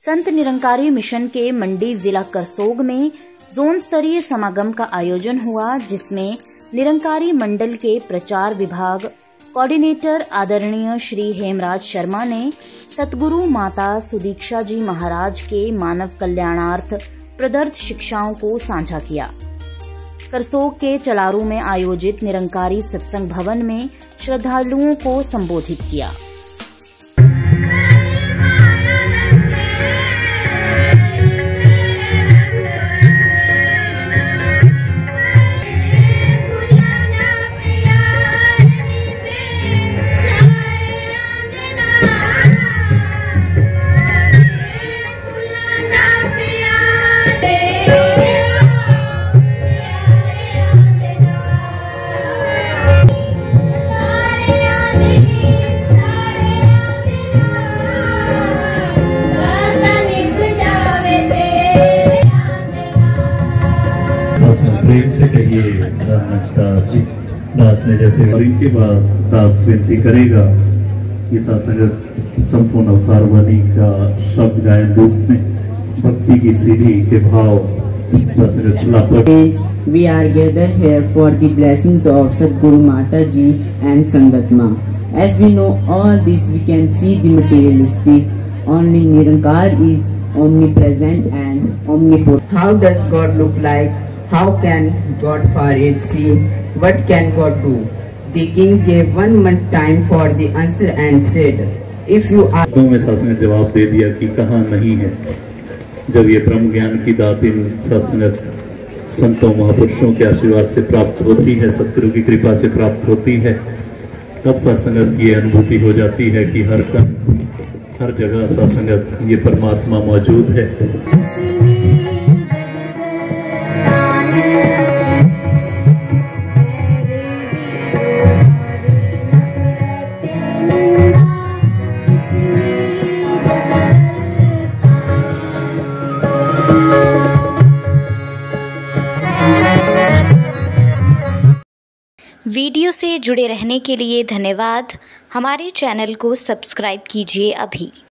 Sant Nirankari mission के मंडी जिला करसोग में जोन स्तरीय समागम का आयोजन हुआ, जिसमें निरंकारी मंडल के प्रचार विभाग कोऑर्डिनेटर आदरणीय श्री हेमराज शर्मा ने सतगुरु माता सुदीक्षा जी महाराज के मानव कल्याणार्थ प्रदत्त शिक्षाओं को साझा किया। करसोग के चलारू में आयोजित निरंकारी सत्संग भवन में श्रद्धालुओं को संबोधित किया। प्रेम से कहिए जी दास ने जैसे, और इनके बाद दास विनती करेगा कि सत्संग संपूर्ण अवतार वाणी का शब्द गायन रूप में भक्ति की सीढ़ी के भाव सत्संग। We are gathered here for the blessings of Sadguru Mata Ji and Sangat Ma. As we know all this, we can see the materialistic. Only Nirankar is omnipresent and omnipotent. How does God look like? How can God for it see? What can God do? The king gave 1 month time for the answer and said, if you are... तो में सास ने जवाब दे दिया कि कहाँ नहीं है। जब ये ब्रह्म ज्ञान की दात इन सत्संगत संतों महापुरुषों के आशीर्वाद से प्राप्त होती है, सतगुरु की कृपा से प्राप्त होती है, तब सत्संगत की अनुभूति हो जाती है कि हर कण हर जगह सत्संगत ये परमात्मा मौजूद है। वीडियो से जुड़े रहने के लिए धन्यवाद। हमारे चैनल को सब्सक्राइब कीजिए अभी।